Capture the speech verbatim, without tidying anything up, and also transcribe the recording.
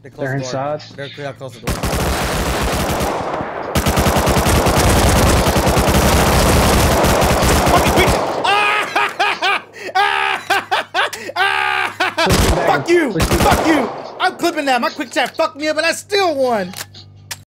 They closed They're the door. inside. They're clear. Close the door. Fucking quick! Ah! Fuck you! Fuck you! I'm clipping that. My quick chat fucked me up, and I still won.